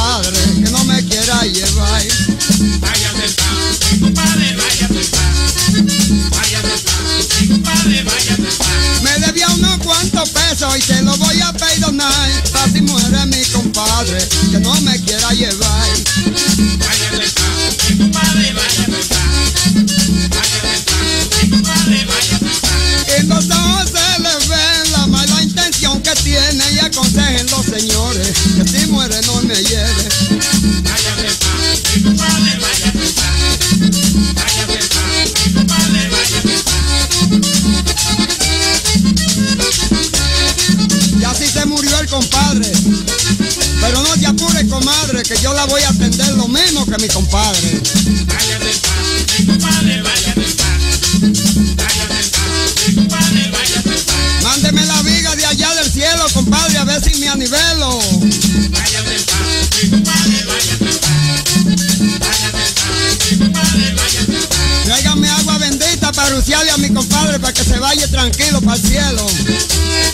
compadre, que no me quiera llevar. Váyase en paz, mi compadre, váyase en paz. Váyase en paz, mi compadre, váyase en paz. Me debía unos cuantos pesos y se los voy a perdonar. Así muere mi compadre, que no me quiera llevar. Váyase en paz, mi compadre, váyase en paz. Váyase en paz, mi compadre, váyase en paz. En los ojos se le ve la mala intención que tiene y aconsejen los señores que si muere no me lleve. Váyase en paz, mi compadre, váyase en paz. Váyase en paz, mi compadre, váyase en paz. Y así se murió el compadre. Pero no te apures, comadre, que yo la voy a atender lo mismo que mi compadre. Váyase en paz, mi compadre, váyase en paz. Váyase en paz, mi compadre, váyase en paz. Mándeme la viga de allá del cielo, compadre, a ver si me anivelo. Váyase en paz, mi compadre, váyase en paz. Váyase en paz, mi compadre, váyase en paz. Tráigame agua bendita para rociarle a mi compadre para que se vaya tranquilo para el cielo.